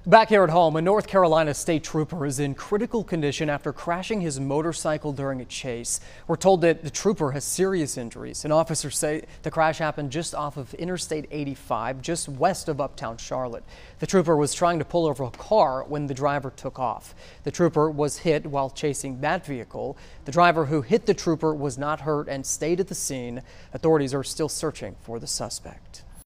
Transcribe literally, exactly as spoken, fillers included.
Back here at home, a North Carolina state trooper is in critical condition after crashing his motorcycle during a chase. We're told that the trooper has serious injuries, and officers say the crash happened just off of Interstate eighty-five, just west of uptown Charlotte. The trooper was trying to pull over a car when the driver took off. The trooper was hit while chasing that vehicle. The driver who hit the trooper was not hurt and stayed at the scene. Authorities are still searching for the suspect.